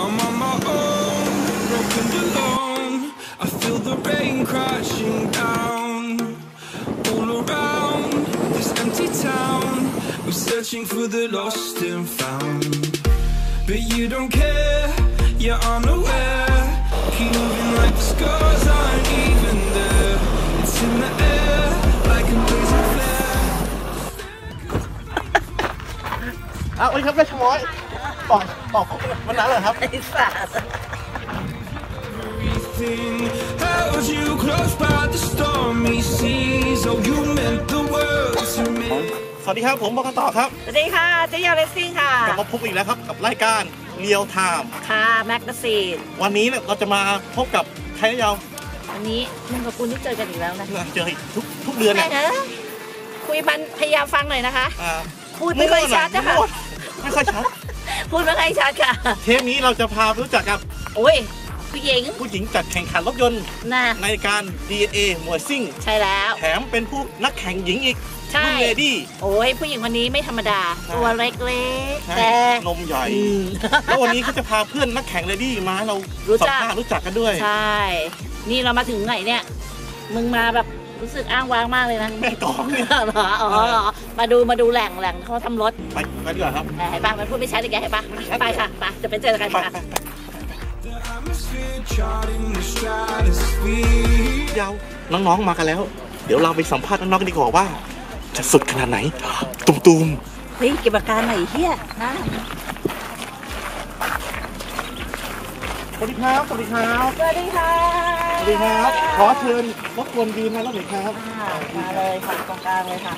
I'm on my own, broken alone. I feel the rain crashing down all around this empty town. We're searching for the lost and found, but you don't care, you're unaware. Keep moving like the scars aren't even there. It's in the air like a blazing flare. เอาวันนี้ครับแม่ชะม้อยบอกวันนั้นเหรอครับไอ้สัตว์ Held you close by the stormy seas. Oh, you meant the world to me. สวัสดีครับผมบอกกันต่อครับสวัสดีค่ะเจ๊ยาวเลสซิ่งค่ะกลับมาพบอีกแล้วครับกับรายการเรียวไทม์ค่ะแมกกาซีนวันนี้เนี่ยเราจะมาพบกับใครยาววันนี้มึงกับคุณที่เจอกันอีกแล้วนะเจอทุกเดือนเนี่ยคุยมันพยายามฟังหน่อยนะคะพูดไม่ค่อยชัดนะคะไม่ค่อยชัดพูดไม่ค่อยชัดค่ะเทปนี้เราจะพารู้จักกับโอ้ยผู้หญิงจัดแข่งขันรถยนต์ในการ DNA มวยซิ่งใช่แล้วแถมเป็นผู้นักแข่งหญิงอีกรุ่นเลดี้โอ้ยผู้หญิงคนนี้ไม่ธรรมดาตัวเล็กๆแต่นมใหญ่แล้ววันนี้เขาจะพาเพื่อนนักแข่งเลดี้มาให้เราสัมภาษณ์รู้จักกันด้วยใช่นี่เรามาถึงไหนเนี่ยมึงมาแบบรู้สึกอ้างว้างมากเลยนะแม่กองเนี่ยอ๋อมาดูแหล่งเขาทำรถไปดีกว่าครับเห็นป่ะมันพูดไม่ชัดอีกแกเห็นป่ะไปค่ะไปจะไปเจอกันค่ะยาวน้องๆมากันแล้วเดี๋ยวเราไปสัมภาษณ์น้องๆกันดีกว่าว่าจะสุดขนาดไหนตุ้มเฮ้ยเก็บอาการไหนเฮียนะสวัสดีครับสวัสดีครับสวัสดีครับขอเชิญรบกวนยืนมาแล้วหน่อยครับมาเลยค่ะตรงกลางเลยค่ะ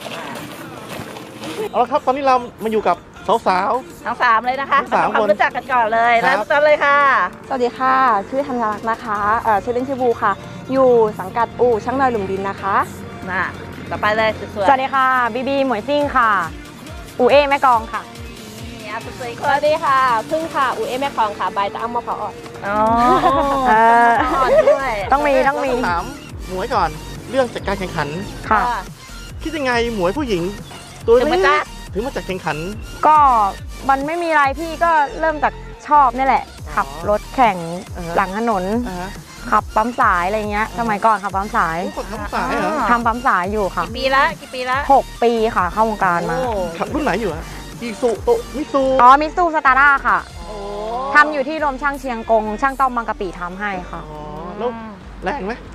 เอาละครับตอนนี้เรามาอยู่กับสาวทั้ง3เลยนะคะทำความรู้จักกันก่อนเลยเริ่มต้นเลยค่ะสวัสดีค่ะชื่อธัญลักษณ์นะคะชื่อเล่นชื่อบูค่ะอยู่สังกัดอู่ช่างน้อยหลุมดินนะคะต่อไปเลยสวัสดีค่ะบีหมวยซิ่งค่ะอู่เอแม่กองค่ะสวัสดีค่ะพึ่งค่ะอู่เอแม่กองค่ะใบตะอ้ำมะพร้าวอ่อนด้วยต้องมีถามหมวยก่อนเรื่องจัดการแข่งขันค่ะคิดยังไงหมวยผู้หญิงตัวนี้ถึงมาจัดแข่งขันก็มันไม่มีอะไรพี่ก็เริ่มจากชอบนี่แหละขับรถแข่งหลังถนนขับปั๊มสายอะไรเงี้ยสมัยก่อนขับปั๊มสายทำปั๊มสายอยู่ค่ะกี่ปีละ 6 ปีค่ะเข้าวงการมาขับรุ่นไหนอยู่อะอีซูโตมิซูมิซูสตาร์ด้าค่ะทำอยู่ที่โรงช่างเชียงกงช่างต้อมบางกะปิทำให้ค่ะแล้วแรงไหม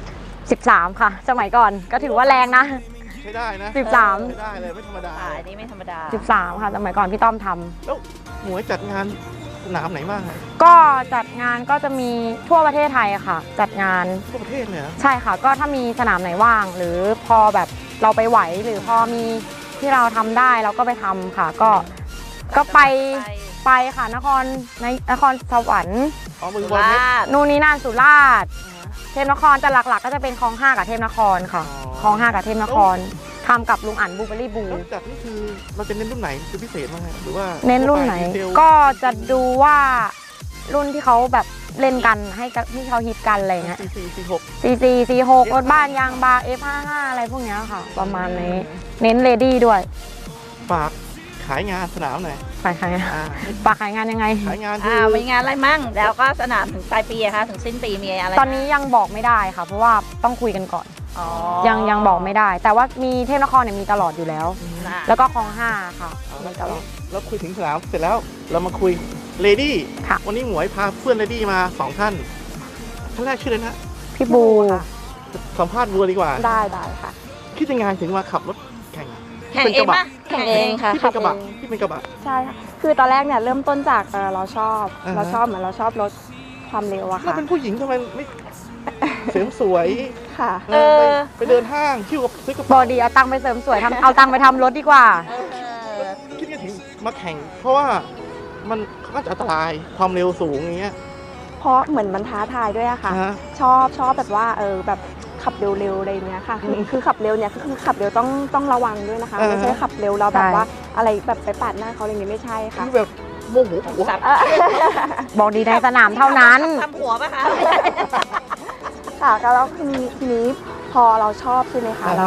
13ค่ะสมัยก่อนก็ถือว่าแรงนะใช้ได้นะ 13 ได้เลยไม่ธรรมดาอันนี้ไม่ธรรมดา 13ค่ะสมัยก่อนพี่ต้อมทำแล้วหมวยจัดงานสนามไหนบ้างก็จัดงานก็จะมีทั่วประเทศไทยค่ะจัดงานทั่วประเทศเลยใช่ค่ะก็ถ้ามีสนามไหนว่างหรือพอแบบเราไปไหวหรือพอมีที่เราทำได้เราก็ไปทำค่ะก็ไปค่ะนครสวรรค์นู่นนี่นั่นสุราษฎร์เทพนครแต่หลักๆก็จะเป็นคลอง 5กับเทพนครค่ะคลอง 5กับเทพนครทำกับลุงอั๋นบูเบอรี่บูจัดนี่คือเราจะเน้นรุ่นไหนคือพิเศษมั้งหรือว่าเน้นรุ่นไหนก็จะดูว่ารุ่นที่เขาแบบเล่นกันให้ที่เขาฮิตกันอะไรเงี้ย4446รถบ้านยางบาร์ F55 อะไรพวกเนี้ยค่ะประมาณนี้เน้นเลดี้ด้วยฝากขายงานสนามหน่อยฝากขายงานยังไงขายงานมีงานอะไรมั่งแล้วก็สนามถึงปลายปีอะคะถึงสิ้นปีมีอะไรตอนนี้ยังบอกไม่ได้ค่ะเพราะว่าต้องคุยกันก่อนยังบอกไม่ได้แต่ว่ามีเทพนครเนี่ยมีตลอดอยู่แล้วแล้วก็คลอง 5ค่ะมีตลอดแล้วคุยถึงสนามเสร็จแล้วเรามาคุยเลดี้วันนี้หมวยพาเพื่อนเลดี้มา2ท่านแรกชื่ออะไรนะพี่บูสัมภาษณ์บัวดีกว่าได้ค่ะคิดยังไงถึงมาขับรถแข่งเองปะแข่งเองค่ะที่เป็นกระบะใช่ค่ะคือตอนแรกเนี่ยเริ่มต้นจากเราชอบเหมือนเราชอบรถความเร็วอะค่ะเป็นผู้หญิงทำไมไม่เสริมสวยค่ะไปเดินห้างคิ้วกับซื้อกระเป๋าบอดีเอาตังค์ไปเสริมสวยเอาตังค์ไปทำรถดีกว่าคิดยังไงถึงมาแข่งเพราะว่ามันก็จะอันตรายความเร็วสูงอย่างเงี้ยเพราะเหมือนมันท้าทายด้วยอะค่ะชอบแบบว่าแบบขับเร็วๆอะไรเงี้ยค่ะคือขับเร็วเนี่ยคือขับเร็วต้องระวังด้วยนะคะไม่ใช่ขับเร็วเราแบบว่าอะไรแบบไปปาดหน้าเขาอะไรเงี้ยไม่ใช่ค่ะแบบโมโหบอกดีในสนามเท่านั้นทำหัวปะคะค่ะแล้วทีนี้พอเราชอบใช่ไหมคะแล้ว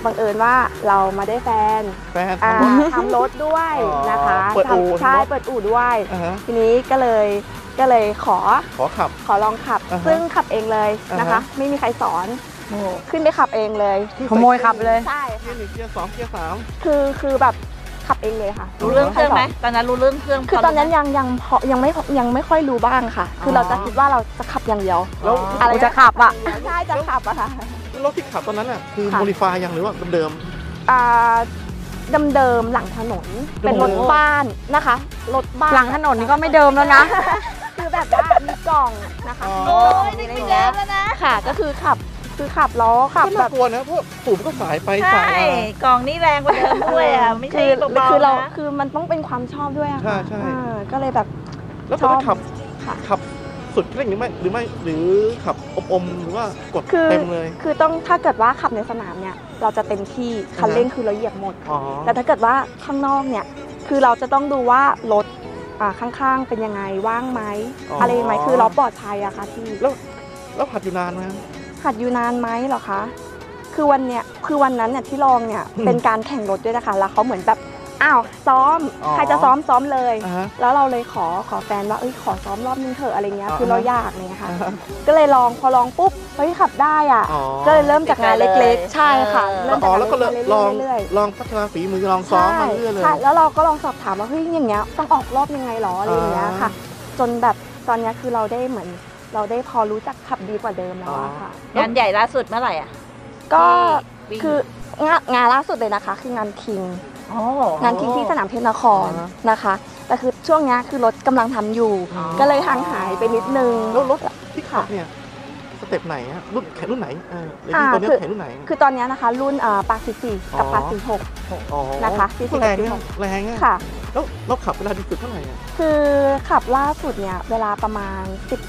บังเอิญว่าเรามาได้แฟน ทำรถด้วยนะคะเปิดอู่ใช่เปิดอู่ด้วยอ่าฮะทีนี้ก็เลยขอขับลองขับอ่าฮะซึ่งขับเองเลยนะคะ ไม่มีใครสอนขึ้นไปขับเองเลยขโมยขับเลยใช่เกียร์1เกียร์2เกียร์3 คือแบบขับเองเลยค่ะรู้เรื่องเครื่องไหมตอนนั้นรู้เรื่องเครื่องคือตอนนั้นยังไม่ค่อยรู้บ้างค่ะ คือเราจะคิดว่าเราจะขับอย่างเดียวแล้วอะไรจะขับอ่ะใช่จะขับอะค่ะรถที่ขับตอนนั้นอ่ะคือค่ะโมดิฟายยังหรือว่าเดิมเดิมหลังถนนเป็นรถบ้านนะคะรถบ้านหลังถนนนี่ก็ไม่เดิมแล้วนะคือแบบว่ามีกล่องนะคะอ๋อมีกล่องมีอะไรอย่างเงี้ยค่ะ ก็คือขับล้อๆขับก็แบน่าบกลัวนะเพราะสูบก็สายไปสายใช่มากล่องนี่แรงกว่าเดิมด้วยอ่ะไม่ใช่เบาคือๆเรานะคือมันต้องเป็นความชอบด้วยอะค่ะใช่ก็เลยแบบแล้วตอนนั้นชอบค่ะขับสุดเร่งหรือขับอมๆหรือว่ากดคือเต็มเลยคือต้องถ้าเกิดว่าขับในสนามเนี่ยเราจะเต็มที่คันเร่งคือเราเหยียบหมดอ๋อแต่ถ้าเกิดว่าข้างนอกเนี่ยคือเราจะต้องดูว่ารถข้างๆเป็นยังไงว่างไหมอะไรไหมคือเราปลอดภัยอะค่ะพี่แล้วผัดอยู่นานไหมขัดอยู่นานไหมเหรอคะคือวันนั้นเนี่ยที่ลองเนี่ยเป็นการแข่งรถด้วยนะคะแล้วเขาเหมือนแบบอ้าวซ้อมใครจะซ้อมเลยอ่าฮะแล้วเราเลยขอแฟนว่าขอซ้อมรอบนึงเถอะอะไรเงี้ยอ่าคือเราอยากเลยนะคะอ่าฮะก็เลยลองพอลองปุ๊บเฮ้ยขับได้อ่ะอ๋อก็เลยเริ่มจากงานเล็กๆ ใช่ค่ะเริ่มอ๋จากอแล้วก็งานเล็กๆลองเรื่อยๆลองพัฒนาฝีมือลองซ้อมมาเรื่อยๆเลยใช่แล้วเราก็ลองสอบถามว่าเฮ้ยอย่างเงี้ยต้องออกรอบยังไงหรออะไรอย่างเงี้ยค่ะ จนแบบตอนเนี้ยคือเราได้เหมือนเราได้พอรู้จักขับดีกว่าเดิมแล้วอะค่ะงานใหญ่ล่าสุดเมื่อไหร่อ่ะก็วิ่งคืองานล่าสุดเลยนะคะ คืองานคิงอ๋องานคิงที่สนามเทพนครอ่านะคะ แต่คือช่วงเนี้ยคือรถกำลังทำอยู่อ๋อก็เลยห่างหายไปนิดนึงแล้วรถที่ขับเนี่ยสเต็ปไหนอะรุ่นไหนเลดี้ตัวเนี้ยแข่งรุ่นไหนคือตอนเนี้ยนะคะรุ่นปา44กับปา46 อ๋อนะคะ40 แรงเนี่ยแรงอะค่ะแล้วเราขับเวลาดีสุดเท่าไหร่อะคือขับล่าสุดเนี่ยเวลาประมาณ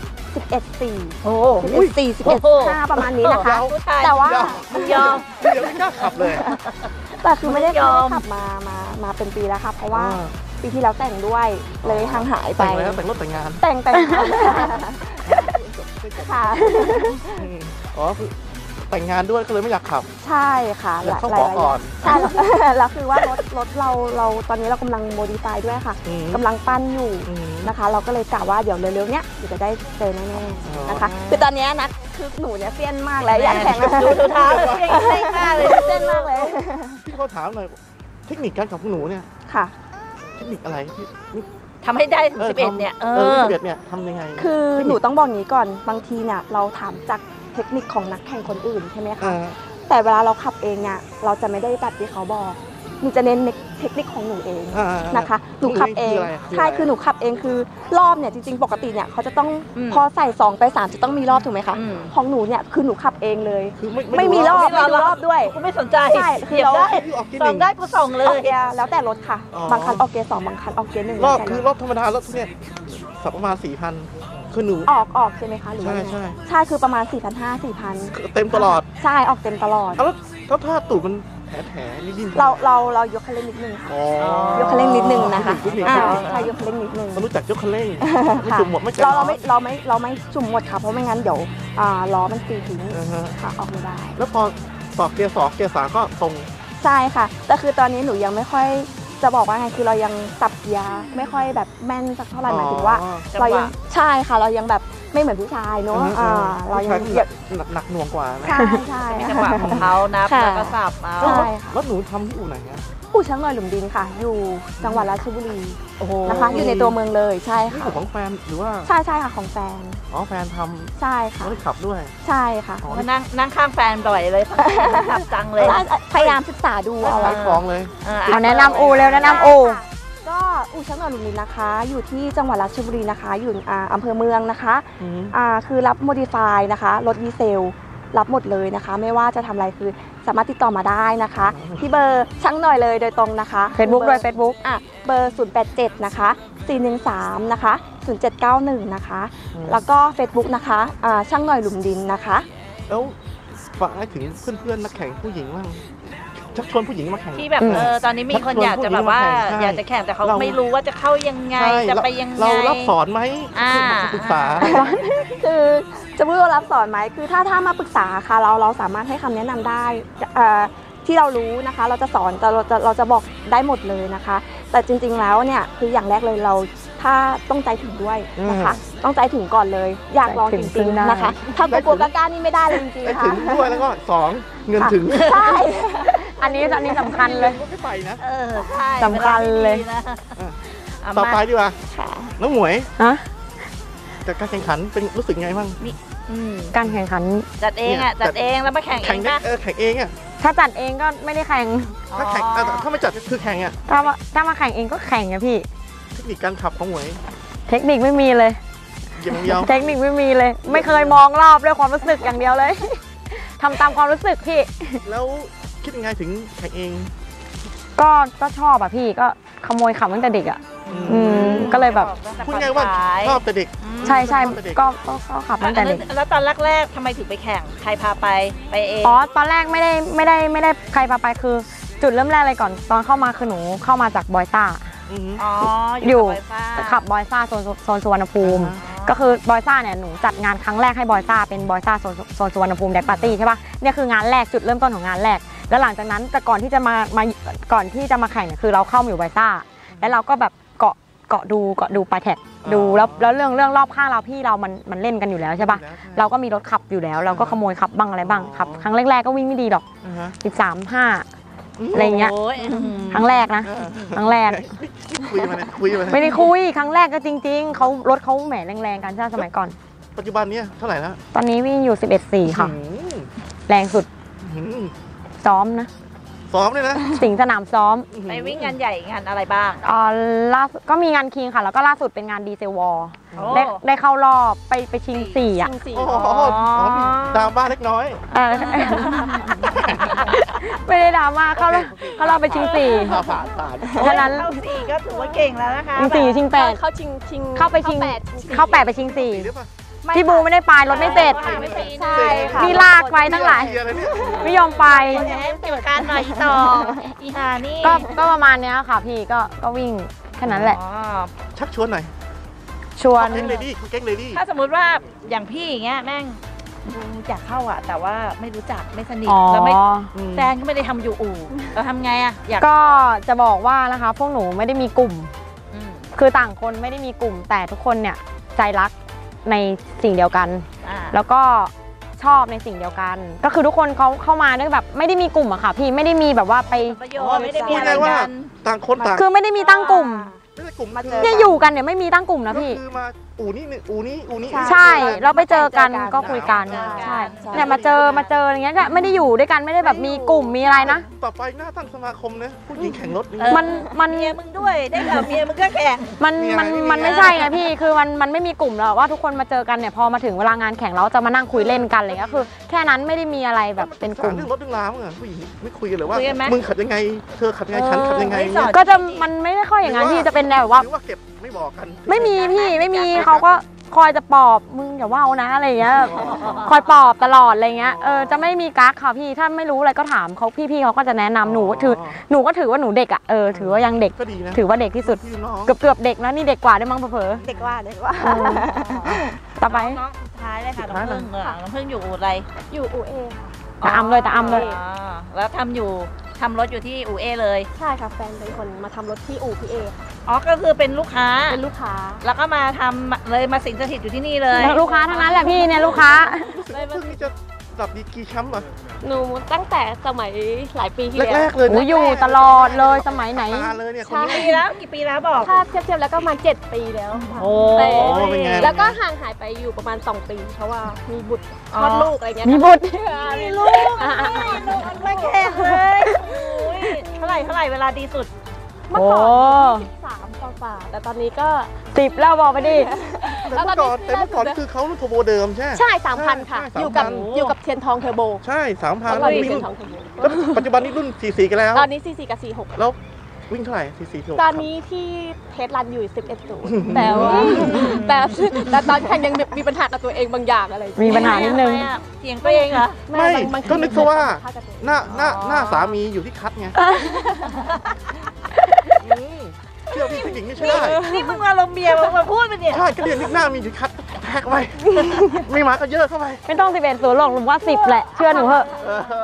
11.4 โอ้ 11.4 11.5ประมาณนี้นะคะผู้ชายแต่ว่ายอมเดี๋ยวไม่กล้าขับเลยแต่คือไม่ได้ยอมขับมาเป็นปีแล้วค่ะ เพราะว่าปีที่แล้วแต่งด้วยเลยห่างหายไปแต่งแล้วแต่งรถแต่งงานแต่งค่ะอ๋อคือแต่งงานด้วยก็เลยไม่อยากขับใช่ค่ะอยากเข้าขอก่อนใช่แล้วคือว่ารถเราตอนนี้เรากำลังโมดิฟายด้วยค่ะอืมกำลังปั้นอยู่อืมนะคะ เราก็เลยกะว่าเดี๋ยวเร็วๆเนี้ยเดี๋ยวจะได้เจอแน่ๆนะคะอ๋อคือตอนเนี้ยนะคือหนูเนี่ยเซียนมากแล้วอยากแข่งดูเท้าเลยเก่งได้มากเลยเซียนมากเลยพี่เขาถามหน่อยเทคนิคการขับของหนูเนี่ยค่ะเทคนิคอะไรที่นี่ทำให้ได้11เนี่ย 11เนี่ยทำยังไงคือหนูต้องบอกอย่างนี้ก่อนบางทีเนี่ยเราถามจากเทคนิคของนักแข่งคนอื่นใช่ไหมคะอ่าแต่เวลาเราขับเองเนี่ยเราจะไม่ได้แบบที่เขาบอกหนูจะเน้นเทคนิคของหนูเอง นะคะหนูขับเองใช่คือหนูขับเองคือรอบเนี่ยจริงๆปกติเนี่ยเขาจะต้องพอใส่2ไป3จะต้องมีรอบถูกไหมคะของหนูเนี่ยคือหนูขับเองเลยคือไม่มีรอบไม่ดูรอบด้วยกูไม่สนใจใช่คืเสียบเราได้ออกกินส่หงนึ่งได้กูส่งเลออย กเกียร์แล้วแต่รถค่ะอ๋อบางคันออกเกียร์2บางคันออกเกียร์1 รอบแค่คือนั้นรอบธรรมดารถเนี่ยสักประมาณ 4,000คือหนูออกใช่ไหมคะหรือว่าไงใช่ใช่คือประมาณ 4,500 4,000 เต็มตลอดใช่ออกเต็มตลอดแล้วถ้าตูดมันแผลนิดๆเรายกคันเร่งนิดนึงค่ะอ๋อยกคันเร่งนิดนึงนะคะนิดนึงใช่ยกคันเร่งนิดนึงมันรู้จักยกคันเร่งไม่ค่ะจุ่มหมดไม่ใจเราไม่จุ่มหมดค่ะเพราะไม่งั้นเดี๋ยวล้อมันตีทิ้ง ค่ะออกไม่ได้แล้วพอสอบเกียร์2เกียร์3ก็ตรงใช่ค่ะ แต่คือตอนนี้หนูยังไม่ค่อยจะบอกว่าไงคือเรายังสับเกียร์ไม่ค่อยแบบแม่นสักเท่าไหร่หมายถึงว่า เรายังใช่ค่ะเรายังแบบไม่เหมือนผู้ชายเนอะเรายังหนักหน่วงกว่านะใช่มีจังหวะของเขานับแล้วก็สับเอาใช่ค่ะแล้วหนูทำที่อู่ไหนอะอู่ช่างหน่อยหลุมดินค่ะ อยู่จังหวัดราชบุรีโอ้โหนะคะ อยู่ในตัวเมืองเลยใช่นี่ค่ะของแฟนหรือว่าใช่ค่ะของแฟนอ๋อแฟนทใช่ำค่ะแล้วขับด้วยใช่ค่ะอ๋อมานั่งข้างแฟนบ่อยเลยขับจังเลยพยายามศึกษาดูเอาขายของเลยเอาแนะนำอูเร็วแนะนำอูก็อู่ช่างหน่อยหลุมดินนะคะ อยู่ที่จังหวัดราชบุรีนะคะอยู่อำเภอเมืองนะคะ คือรับโมดิฟายนะคะรถดีเซลรับหมดเลยนะคะ ไม่ว่าจะทำอะไรคือสามารถติดต่อมาได้นะคะ ที่เบอร์ช่างหน่อยเลยโดยตรงนะคะ Facebook ด้วย Facebook เบอร์ 087 นะคะ 413 นะคะ 0791 นะคะ แล้วก็ Facebook นะคะช่างหน่อยหลุมดินนะคะแล้วฝากให้ถึงเพื่อนๆนักแข่งผู้หญิงบ้างชักชวนผู้หญิงมาแข่งที่แบบตอนนี้มีคนอยากจะแบบว่าอยากจะแข่งแต่เขาไม่รู้ว่าจะเข้ายังไงจะไปยังไงเรารับสอนไหมปรึกษาคือจะพูดว่ารับสอนไหมคือถ้ามาปรึกษาค่ะเราสามารถให้คำแนะนำได้ที่เรารู้นะคะเราจะสอนแต่เราจะบอกได้หมดเลยนะคะ แต่จริงๆแล้วเนี่ยคืออย่างแรกเลยเราถ้าต้องใจถึงด้วยนะคะต้องใจถึงก่อนเลยอยากลองจริงๆนะคะถ้ากลัวๆกล้าๆนี่ไม่ได้เลยจริงๆได้ค่ะถึงด้วยแล้วก็2เงินถึงใช่อันนี้สำคัญเลยไม่ไปนะใช่สำคัญเลยวาดีๆนะต่อไปดีกว่าค่ะน้องหมวยฮะจากการแข่งขันเป็นรู้สึกไงบ้างการแข่งขันจัดเองอ่ะเนี่ยจัดเองแล้วมาแข่งเอแข่งงได้ป่ะแข่งเองอ่ะถ้าจัดเองก็ไม่ได้แข่งถ้าแข่งถ้าไม่จัดก็คือแข่งอ่ะถ้ามาแข่งเองก็แข่งอะพี่เทคนิคการขับของหมวยเทคนิคไม่มีเลยเหยียบอย่างเดียวเทคนิคไม่มีเลย ไม่เคยมองรอบด้วยความรู้สึกอย่างเดียวเลย ทำตามความรู้สึกพี่แล้วคิดยังไงถึงแข่งเองก็ชอบอะพี่ก็ขโมยขับตั้งแต่เด็กอะก็เลยแบบพูดง่ายว่าชอบแต่เด็กใช่ก็ขับตั้งแต่เด็กแล้วตอนแรกๆทำไมถึงไปแข่งใครพาไปเองอ๋อตอนแรกไม่ได้ใครพาไปคือ จุดเริ่มแรกเลยก่อนตอนเข้ามาคือหนูเข้ามาจากบอยซ่าอ๋ออยู่กับบอยซ่าขับบอยซ่าโซนสุวรรณภูมิ ก็คือบอยซ่าเนี่ยหนูจัดงานครั้งแรกให้บอยซ่าเป็นบอยซ่าโซนสุวรรณภูมิแดกปาร์ตี้ใช่ป่ะเนี่ยคืองานแรกจุดเริ่มต้นของงานแรกแล้วหลังจากนั้นแต่ก่อนที่จะมาแข่งเนี่ยคือเราเข้ามาอยู่บอยซ่าแล้วเราก็แบบเกาะดูปลายแท็กดูแล้วเรื่องรอบข้างเราพี่เรามันเล่นกันอยู่แล้วใช่ป่ะเราก็มีรถขับอยู่แล้วเราก็ขโมยขับบ้างอะไรบ้างขับครั้งแรกๆก็วิ่งไม่ดีหรอก13-5อะไรเงี้ยครั้งแรกนะครั้งแรกคุยมาเนี่ยคุยมาเนี่ยไม่ได้คุยครั้งแรกก็จริงๆเขารถเขาแหมแรงๆกันใช่สมัยก่อนปัจจุบันเนี้ยเท่าไหร่แล้วตอนนี้วิ่งอยู่ 11.4 ค่ะอืมแรงสุดอืมซ้อมนะซ้อมเลยนะสิงห์สนามซ้อมไปวิ่งงานใหญ่งานอะไรบ้างล่าสุดก็มีงานคิงค่ะ แล้วก็ล่าสุดเป็นงานดีเซลวอลโอ้ได้เข้ารอบไปชิง4อ่ะโอ้โหมีดราม่าเล็กน้อยเออ ไม่ได้ดราม่าเข้ารอบไปชิง4 ผ่านฉะนั้นเข้าสี่ก็ถือว่าเก่งแล้วนะคะชิง4ชิง8 เข้าชิงเข้าไปชิงเข้า8ไปชิงดีหรือเปล่า 4พี่บูไม่ได้ไปรถไม่เสร็จใช่ค่ะพี่ลากไปทั้งหลายเชียร์อะไรเนี่ยไม่ยอมไปแหมเกี่ยวกันหน่อยอีต่ออีหานี่ก็ประมาณเนี้ยค่ะพี่ก็วิ่งแค่นั้นแหละอ๋อชักชวนหน่อยชวนแก๊งเลดี้คุณแก๊งเลดี้ถ้าสมมุติว่าอย่างพี่อย่างเงี้ยแม่งอยากเข้าอ่ะ แต่ว่าไม่รู้จักไม่สนิทอ๋อแล้วไม่แฟนก็ไม่ได้ทำอยู่อู่เราทำไงอ่ะอยากก็จะบอกว่านะคะพวกหนูไม่ได้มีกลุ่มอืมคือต่างคนไม่ได้มีกลุ่ม แต่ทุกคนเนี่ยใจรักในสิ่งเดียวกันอ่าแล้วก็ชอบในสิ่งเดียวกัน ก็คือทุกคนเขาเข้ามาด้วยแบบไม่ได้มีกลุ่มอะค่ะพี่ไม่ได้มีแบบว่าไปประโยชน์ไม่ได้มีพูดอะไรง่ายว่ากันต่างคนต่างคือไม่ได้มีตั้งกลุ่มไม่ได้กลุ่มมาเจอเนี่ยอยู่กันเนี่ยไม่มีตั้งกลุ่มนะพี่ก็คือมาอู่นี้นี่อู่นี้อู่นี้ใช่เราไปเจอกันเจอกันก็คุยกันเจอกันใช่เนี่ยมาเจออย่างเงี้ยไม่ได้อยู่ด้วยกันไม่ได้แบบมีกลุ่มมีอะไรนะต่อไปหน้าตั้งสมาคมนะผู้หญิงแข่งรถนี่มันเมียมึงด้วยได้ข่าวเมียมึงก็แข่งมันไม่ใช่ไงพี่คือมันไม่มีกลุ่มหรอกว่าทุกคนมาเจอกันเนี่ยพอมาถึงเวลางานแข่งเราจะมานั่งคุยเล่นกันอะไรเลยก็คือ แค่นั้นไม่ได้มีอะไรแบบเป็นกลุ่มเรื่องรถเรื่องราวอ่ะผู้หญิงไม่คุยกันเลยว่าคุยกันไหมมึงขับยังไงเธอขับยังไงฉันขับยังไงไม่สอนก็จะมันไม่ได้ค่อยอย่างนั้นพี่จะเป็นแบบว่าหรือว่าเก็บไม่บอกกันไม่มีพี่ไม่มีเขาก็คอยจะปลอบมึงอย่าว่าวนะอะไรอย่างเงี้ยคอยปลอบตลอดอะไรเงี้ยจะไม่มีกั๊กค่ะพี่ถ้าไม่รู้อะไรก็ถามเขาพี่เขาก็จะแนะนำหนูก็ถือว่าหนูเด็กอ่ะถือว่ายังเด็กก็ดีนะถือว่าเด็กที่สุดพี่น้องเกือบเด็กนะนี่เด็กกว่าได้มั้งเผลอเด็กว่าเด็กว่าๆต่อไปน้องสุดท้ายเลยค่ะน้องพึ่งน้องพึ่งอยู่อู่อะไรอยู่อูเอค่ะตาอ้ำเลยอ๋อแล้วทำรถอยู่ที่อู่เอเลยใช่ค่ะแฟนเป็นคนมาทำรถที่อู่พี่เอค่ะอ๋อก็คือเป็นลูกค้าเป็นลูกค้าแล้วก็มาทำเลยมาสิงสถิตอยู่ที่นี่เลยลูกค้าทั้งนั้นแหละพี่เนี่ยลูกค้าเพิ่งนี่จะดับดีกรีแชมป์เหรอหนูตั้งแต่สมัยหลายปีที่แล้วแรกๆเลยโอ้ยอยู่ตลอดเลยสมัยไหนนานเลยเนี่ยคนกี่นี้ปีแล้วกี่ปีแล้วบอกถ้าเทียบแล้วก็ประมาณ7 ปีแล้วค่ะโอ้แต่เป็นไงแล้วก็ห่างหายไปอยู่ประมาณ2 ปี เพราะว่ามีบุตรคลอดลูกอะไรเงี้ยมีบุตรมีลูกไม่แข่งเลยเท่าไหร่เวลาดีสุดเมื่อก่อน23กว่าๆแต่ตอนนี้ก็ 10แล้วบอกไปดิแต่เมื่อก่อนคือเขารุ่นโทโบเดิมใช่ใช่ 3,000 ค่ะใช่อยู่กับเทียนทองเทอร์โบใช่3,000 ตอนแล้วนี้มีเทียรุ่นนทองเทอร์โบแล้วปัจจุบันนี้รุ่น44กันแล้วตอนนี้44กับ46 แล้ววิ่งเท่าไหร่44ถูกตอนนี้ที่เทสรันอยู่11 ศูนย์แต่ว่าแต่ตอนแข่งยังมีปัญหากับตัวเองบางอย่างอะไรมีปัญหานิดนึงเถียงตัวเองเหรอไม่ก็นึกซะว่าบางทีหน้าสามีอยู่ที่คัดไงเชื่อพี่ผู้หญิงไม่ใช่ได้นี่มึงอารมณ์เมียมึงมาพูดไปเนี่ยใช่ก็เรียนนึกหน้ามีอยู่ที่คัดแท็กไปไม่มาก็เยอะเข้าไปไม่ต้อง11 0หรอกหรือว่า10แหละเชื่อหนูเถอะ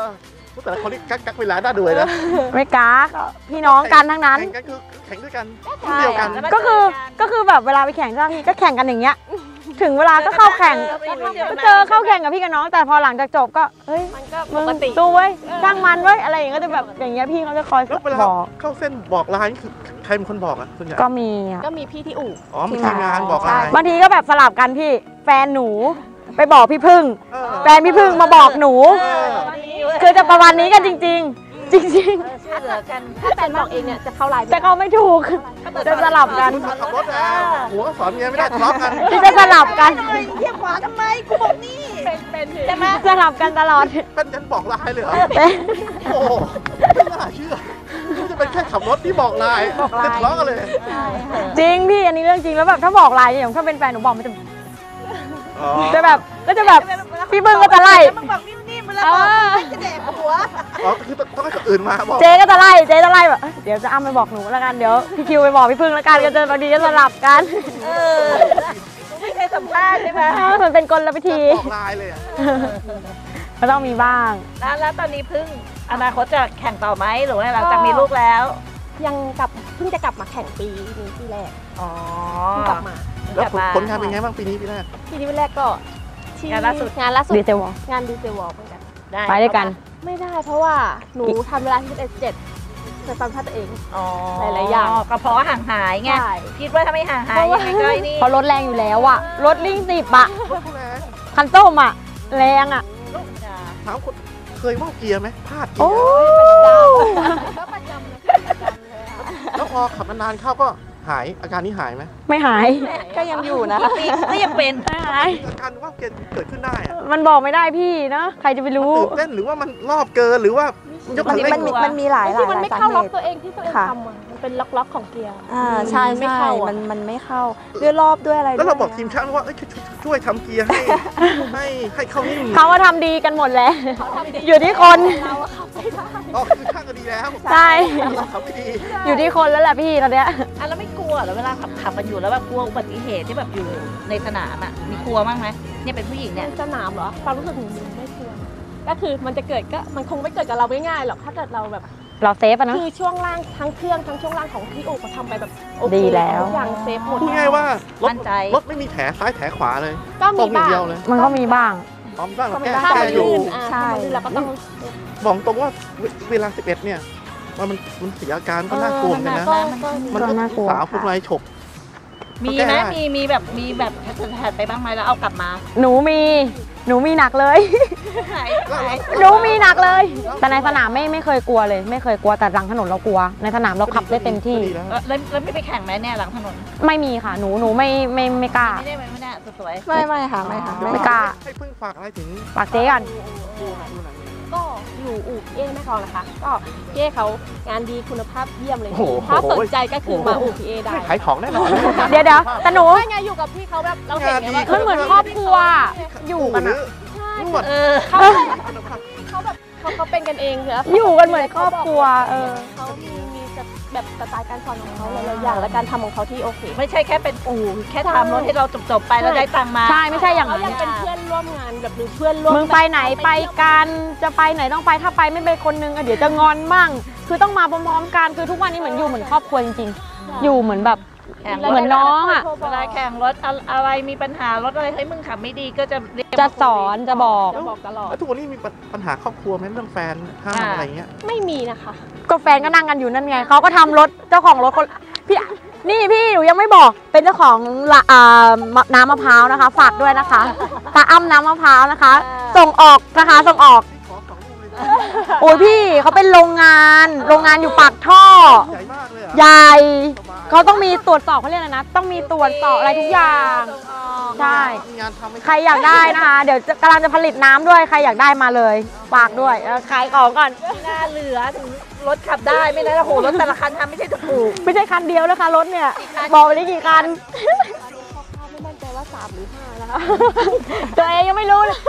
แต่ละคนนี่กักเวลาน่าดูเลยนะไม่กากพี่น้องกันทั้งนั้นแข่งกันคือแข่งด้วยกันรุ่นเดียวกันก็คือแบบเวลาไปแข่งเจ้าหน้าที่ก็แข่งกันอย่างเงี้ย ถึงเวลาก็เข้าแข่งก็เจอเข้าแข่งกับพี่กับน้องแต่พอหลังจากจบก็เฮ้ยมันก็ปมึงกติสู้เว้ยช่างมันเว้ยอะไรอย่างเงี้ยก็จะแบบอย่างเงี้ยพี่เขาจะคอยแล้วเวลาบอกเข้าเส้นบอกลายนี่คือใครเป็นคนบอกอ่ะส่วนใหญ่ก็มีอะก็มีพี่ที่อู่อ๋อมีทีมงานบอกลายบางทีก็แบบสลับกันพี่แฟนหนูไปบอกพี่พึ่งเออแฟนพี่พึ่งมาบอกหนู คือจะประมาณนี้กันจริง ๆ จริงช่วยเหลือกันถ้าแฟนบอกเองเนี่ยจะเข้าไลน์ๆ แต่เขาไม่ถูกจะสลับกันคุณขับรถนะหัวก็สอนเมียไม่ได้ทะเลาะกันที่จะสลับกันเทียบขวาทำไมกูบอกนี่เป็นใช่ไหมสลับกันตลอดเป็นยันบอกลายเลยเหรอเป็นโอ้โหไม่น่าเชื่อนี่จะเป็นแค่ขับรถที่บอกลายจะทะเลาะกันเลยจริงพี่อันนี้เรื่องจริงแล้วแบบถ้าบอกไลน์อย่างถ้าเป็นแฟนหนูบอกมันจะอ๋อจะแบบก็จะแบบพี่พึ่งก็จะไล่มึงบอกนิ่มๆแล้วบอกจะเด็กหัวอ๋อคือต้องให้คนอื่นมาบอกเจ๊ก็จะไล่แบบเดี๋ยวจะอ้ำไปบอกหนูแล้วกันเดี๋ยวพี่คิวไปบอกพี่พึ่งแล้วกันก็จะบางทีจะสลับกันไม่เคยสัมภาษณ์ใช่ไหมมันเป็นกลวิธีบอกลายเลยอ่ะก็ต้องมีบ้างแล้วตอนนี้พึ่งอนาคตจะแข่งต่อไหมหรือว่าหลังจากมีลูกแล้วยังเพิ่งจะกลับมาแข่งปีนี้ปีแรกอ๋อเพิ่งกลับมาแล้วผลงานเป็นไงบ้างปีนี้ปีแรกปีนี้ปีแรกก็ที่งานล่าสุดงานล่าสุดดีเซลวอลงานดีเซลวอลเหมือนกันไปด้วยกันไม่ได้เพราะว่าหนูทำเวลาที่11.7แต่ตามค่าตัวเองอ๋อหลายๆอย่างก็เพราะว่าห่างหายไงใช่คิดว่าถ้าไม่ห่างหายยังไงก็ไอ้นี่เพราะรถแรงอยู่แล้วอะรถลิง10อะรถแรงคันส้มอะแรงอะถามคนเคยว่าวเกียร์ไหมพลาดเกีโอ้ยร์ก็ประจำเลยแล้วพอขับนานๆเข้าก็หายอาการนี้หายไหมไม่หายก็ยังอยู่นะก็ยังเป็นไม่หายอาการว่าวเกียร์เกิดขึ้นได้อะมันบอกไม่ได้พี่นะใครจะไปรู้ตื่นเต้นหรือว่ามันรอบเกินหรือว่ายกคันเร่งมันมีหลายที่มันไม่สาเข้าเหล็อกตุตัวเองที่ตัวเองค่ะทำอ่ะมันเป็นล็อกของเกียร์ใช่ไม่ใช่เข้าอะมันไม่เข้าด้วยรอบด้วยอะไรแล้วเราด้วยบอกทีมช่างว่าเอ้ยช่วยทำเกียร์ให้เข้านิ่งเขาว่าทำดีกันหมดแล้ว อยู่ที่คนเราอะขับไม่ได้อ๋อคือช่างก็ดีแล้วใช่เราทำไม่ดีอยู่ที่คนแล้วแหละพี่ตอนเนี้ยอ่ะแล้วไม่กลัวเหรอเวลาขับมันอยู่แล้วแบบกลัวอุบัติเหตุที่แบบอยู่ในสนามอ่ะมีกลัวบ้างไหมเนี่ยเป็นผู้หญิงเนี่ยสนามเหรอความรู้สึกของมึงไม่ควรก็คือมันจะเกิดก็มันคงไม่เกิดกับเราง่ายๆหรอกถ้าเกิดเราแบบเราเซฟอะเนอะคือช่วงล่างทั้งเครื่องทั้งช่วงล่างของพี่โอ๊คเขาทำไปแบบโอเคดีแล้วทุกอย่างเซฟหมดพูดง่ายว่ารถมั่นใจรถไม่มีแถซ้ายแถขวาเลยก็ตรมีงอย่างบ้างเดียวเลยมันก็มีบ้างพร้อมบ้างเราก็แก้ไม่ได้ถ้าแก้มันอยู่ลื่นใช่ถ้ามันลื่นเราก็ต้องบอกตรงว่าเวลา 11 เนี่ยว่ามันเสียอาการก็น่ากลัวเหมือนกันนะ มันก็น่ากลัวสาวพวกไรฉกมีไหมมีแบบแทดไปบ้างไหมแล้วเอากลับมาหนูมีหนักเลยหายหนูมีหนักเลย แต่ในสนามไม่เคยกลัวเลย ไม่เคยกลัวแต่หลังถนนเรากลัว ในสนามเราขับได้เต็มที่ก็ดีแล้วแล้วไม่ไปแข่งไหมเนี่ยหลังถนนไม่มีค่ะหนูไม่กล้าไม่ได้ไม่ได้สวยไม่ค่ะไม่ค่ะไม่กล้าให้พึ่งฝากอะไรถึงฝากเจ๊กันก็อยู่อู่เอแม่กลองนะคะ ก็เก้เขางานดีคุณภาพเยี่ยมเลยโอ้โหถ้าสนใจก็คือมาอู่พีเอได้ขายของแน่นอนเดี๋ยวแต่หนูไม่ไงอยู่กับพี่เขาแบบเราเห็นไงว่ามันเหมือนครอบครัวอยู่กันอะนวดเออเขาแบบเขาเป็นกันเองเหรออยู่กันเหมือนครอบครัวเขามีแบบสไตล์การสอนของเขาหลายๆอย่างและการทำของเขาที่โอเคไม่ใช่แค่เป็นอู่แค่ทำรถให้เราจบไปแล้วได้ตังค์มาใช่ไม่ใช่อย่างเขานั้นยังเป็นเพื่อนร่วมงานแบบหรือเพื่อนร่วมมึงไปไหนไปกันจะไปไหนต้องไปถ้าไปไม่ไปคนนึงอะเดี๋ยวจะงอนมั่ง คือต้องมาพร้อมๆกันคือทุกวันนี้เหมือนอยู่เหมือนครอบครัวจริงๆ อยู่เหมือนแบบแข่งเหมือนน้องอะเวลาแข่งรถอะไรมีปัญหารถอะไรเฮ้ยมึงขับไม่ดีก็จะเรียกจะสอนจะบอกจะบอกตลอดแล้วทุกวันนี้มีปัญหาครอบครัวไหมเรื่องแฟนห้ามอะไรเงี้ยไม่มีนะคะก็แฟนก็นั่งกันอยู่นั่นไงเขาก็ทำรถเจ้าของรถคนพี่พี่หนูยังไม่บอกเป็นเจ้าของน้ำมะพร้าวนะคะ ฝากด้วยนะคะตาอ้ำน้ำมะพร้าวนะคะ ส่งออกนะคะส่งออกขอ2 ลูกเลยโอ้ยพี่เขาเป็นโรงงานอยู่ปากท่อใหญ่มากเลยเหรอใหญ่เขาต้องมีตรวจสอบเขาเรียกอะไรนะต้องมีตรวจสอบอะไรทุกอย่างใช่มีงานทำไหมใครอยากได้นะคะ เดี๋ยวกำลังจะผลิตน้ำด้วยใครอยากได้มาเลยฝากด้วยขายของก่อนหน้าเหลือถึงรถขับได้ไม่ได้โอ้โหรถแต่ละคันทำไม่ใช่ถูกไม่ใช่คันเดียวนะคะรถเนี่ยบอกไปได้กี่คันไม่มั่นใจว่า3หรือ5นะคะตัวเองยังไม่รู้เลย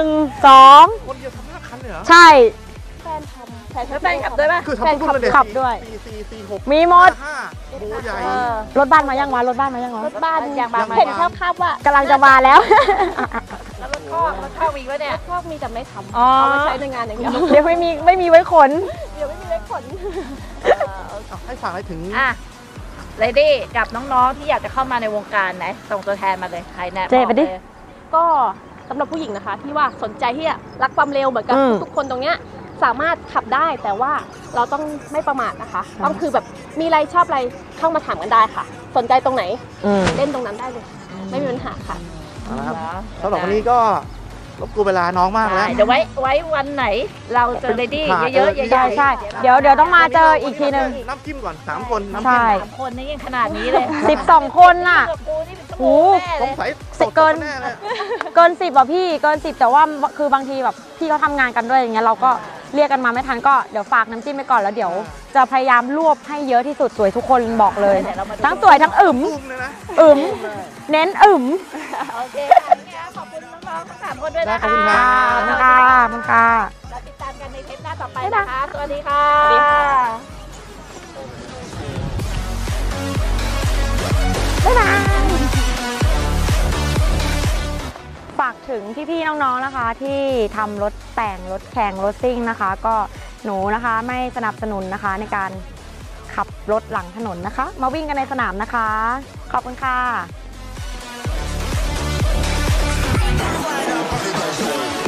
1 2 คนเดียวทำ5 คันเลยเหรอใช่แฟนทำแล้วแฟนขับด้วยป่ะคือทำทุกรุ่นเลยขับด้วย 4 6 มีหมด 5โบใหญ่รถบ้านมายังวะรถบ้านมายังวะรถบ้านอย่างบางเห็นคร่าวๆว่ากำลังจะมาแล้วแล้วรถคอกรถคอกมีปะเนี่ยพวกมีแต่ไม่ทำอ๋อเอาไว้ใช้ในงานอย่างเดียวเดี๋ยวไม่มีไว้ขนเดี๋ยวไม่มีไว้ขนให้ฝากอะไรถึงอ่ะเลดี้กับน้องๆที่อยากจะเข้ามาในวงการไหนส่งตัวแทนมาเลยใครแนะเจ๊ไปดิบอกเลยก็สำหรับผู้หญิงนะคะ ที่ว่าสนใจที่จะรักความเร็วเหมือนกับอืมทุกคนตรงเนี้ยสามารถขับได้แต่ว่าเราต้องไม่ประมาทนะคะ ต้องคือแบบมีอะไรชอบอะไรเข้ามาถามกันได้ค่ะ สนใจตรงไหน เล่นตรงนั้นได้เลย ไม่มีปัญหาค่ะนะครับสำหรับวันนี้ก็รบกวนเวลาน้องมากแล้วได้เดี๋ยวไว้วันไหนเราเจอเลดี้เยอะๆใหญ่ๆใช่เดี๋ยวต้องมาเจออีกทีนึงน้ำจิ้มก่อน3 คนน้ำใช่จิ้มสามคนนี่ยังขนาดนี้เลย 12 คนน่ะกับกูนี่เป็นชั่วโอ้โมงแน่สเลงยสัยเกินแน่เลยเกิน 10 อ่ะพี่เกิน 10 แต่ว่าคือบางทีแบบพี่เขาทำงานกันด้วยอย่างเงี้ยเราก็เรียกกันมาไม่ทันก็เดี๋ยวฝากน้ำจิ้มไปก่อนแล้วเดี๋ยวจะพยายามรวบให้เยอะที่สุดสวยทุกคนบอกเลย ทั้งสวยทั้งอึมตุ้มเลยนะอึมเน้นอึมโอเคค่ะขอบคุณน้องๆทั้ง3คนด้วยนะคะขอบคุณครับขอบคุณค่ะขอบคุณค่ะแล้วติดตามกันในเทปหน้าต่อไปนะคะ สวัสดีค่ะบ๊ายบายฝากถึงพี่ๆน้องๆนะคะ ที่ทำรถแต่งรถแข่งรถซิ่งนะคะ ก็หนูนะคะไม่สนับสนุนนะคะในการขับรถหลังถนนนะคะ มาวิ่งกันในสนามนะคะ ขอบคุณค่ะ